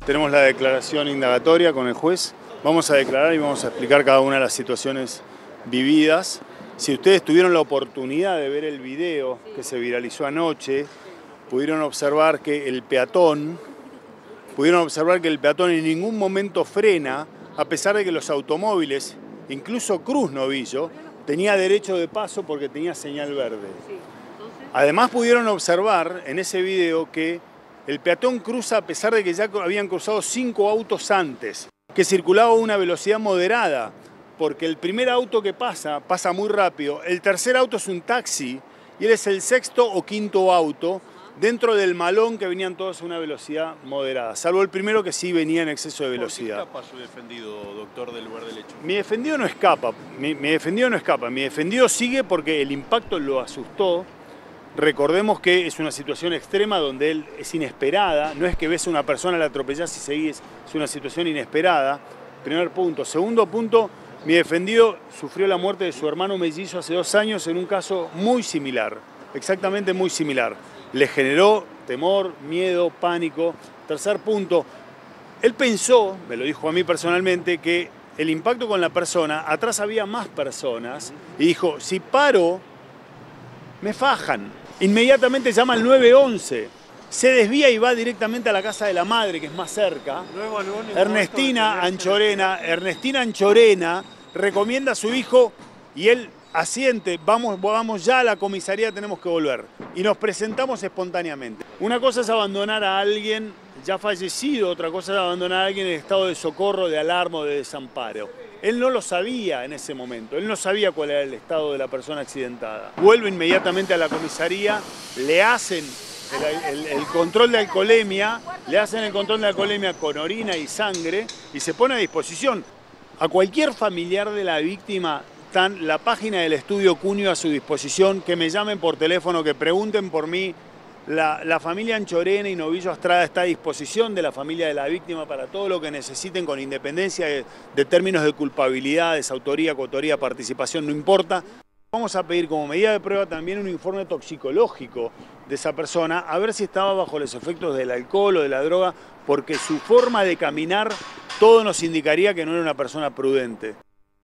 Tenemos la declaración indagatoria con el juez. Vamos a declarar y vamos a explicar cada una de las situaciones vividas. Si ustedes tuvieron la oportunidad de ver el video que se viralizó anoche, pudieron observar que el peatón en ningún momento frena, a pesar de que los automóviles, incluso Cruz Novillo, tenía derecho de paso porque tenía señal verde. Además pudieron observar en ese video que el peatón cruza a pesar de que ya habían cruzado 5 autos antes, que circulaba a una velocidad moderada, porque el primer auto que pasa muy rápido, el tercer auto es un taxi y él es el sexto o quinto auto dentro del malón que venían todos a una velocidad moderada, salvo el primero que sí venía en exceso de velocidad. ¿Por qué escapa su defendido, doctor, del lugar del hecho? Mi defendido no escapa, mi defendido sigue porque el impacto lo asustó. Recordemos que es una situación extrema donde él es inesperada, no es que ves a una persona, la atropellás y seguís, es una situación inesperada. Primer punto. Segundo punto, mi defendido sufrió la muerte de su hermano mellizo hace 2 años en un caso muy similar, exactamente muy similar. Le generó temor, miedo, pánico. Tercer punto, él pensó, me lo dijo a mí personalmente, que el impacto con la persona, atrás había más personas, y dijo, si paro, me fajan. Inmediatamente llama al 911, se desvía y va directamente a la casa de la madre, que es más cerca. Ernestina Anchorena recomienda a su hijo y él asiente, vamos ya a la comisaría, tenemos que volver. Y nos presentamos espontáneamente. Una cosa es abandonar a alguien ya fallecido, otra cosa es abandonar a alguien en estado de socorro, de alarma o de desamparo. Él no lo sabía en ese momento, él no sabía cuál era el estado de la persona accidentada. Vuelve inmediatamente a la comisaría, le hacen el control de alcoholemia, con orina y sangre y se pone a disposición. A cualquier familiar de la víctima, están la página del Estudio Cunio a su disposición, que me llamen por teléfono, que pregunten por mí. La familia Anchorena y Novillo Astrada está a disposición de la familia de la víctima para todo lo que necesiten, con independencia de términos de culpabilidad, desautoría, coautoría, participación, no importa. Vamos a pedir como medida de prueba también un informe toxicológico de esa persona, a ver si estaba bajo los efectos del alcohol o de la droga, porque su forma de caminar todo nos indicaría que no era una persona prudente.